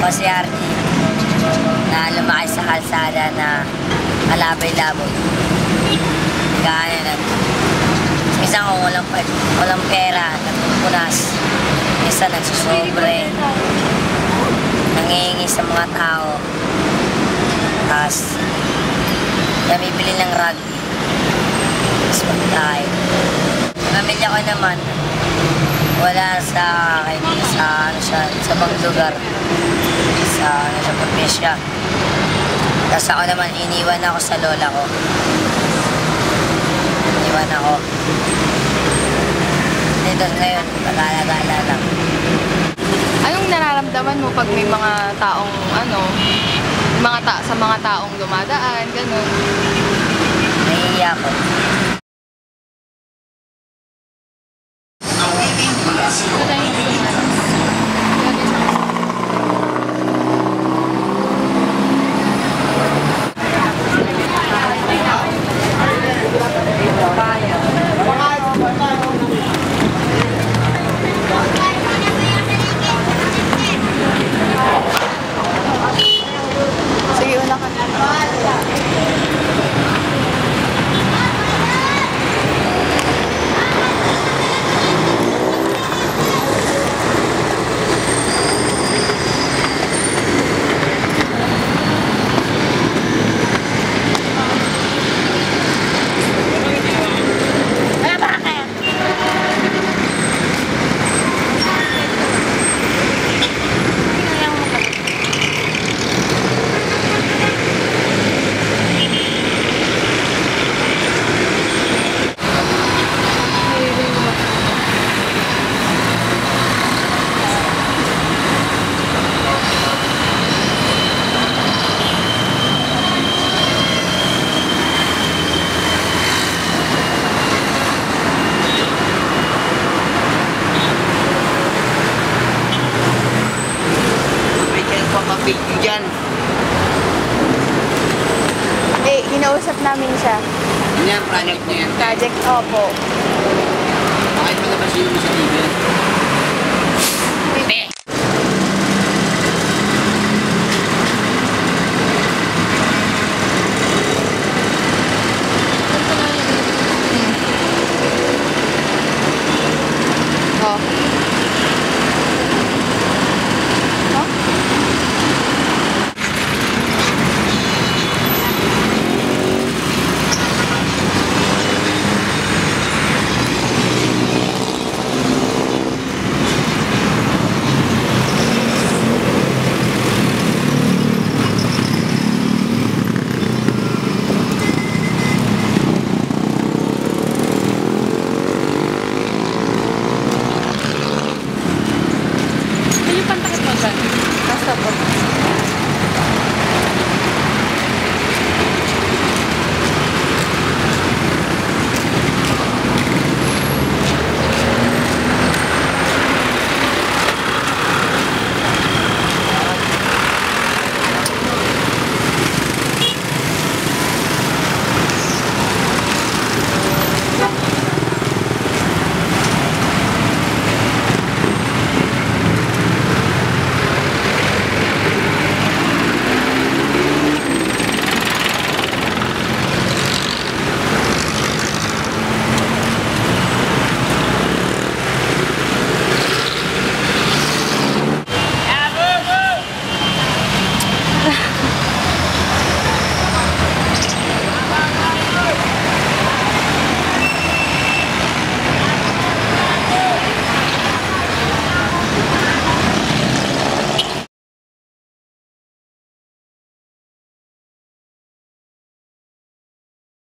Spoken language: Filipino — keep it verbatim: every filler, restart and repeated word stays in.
Ako si Archie na lumaki sa kalsada na alabay-laboy. Gano'n na. Minsan kung walang, walang pera, nagpupunas. Minsan nagsusobre. Nangihingi sa mga tao. Tapos, nabibili ng rugby. Tapos magkain. Pamilya ko naman, wala sa akin, sa, ano siya, sa bang lugar. Sa, ano, sa probinsya. Tapos ako naman, iniwan ako sa lola ko. Iniwan ako. Dito ngayon, mag-alala lang. Anong nararamdaman mo pag may mga taong, ano, mga ta sa mga taong dumadaan, gano'n? Nahihiya ko. Sige, una ka. Big dyan. Eh, hinausap namin siya. Ano yan, project niya yan? Project, opo. Bakit mo naman siya mo sa T V?